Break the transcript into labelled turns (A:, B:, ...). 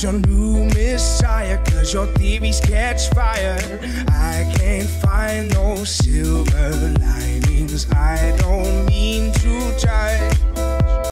A: your new messiah, 'cause your theories catch fire. I can't find no silver linings. I don't mean to judge,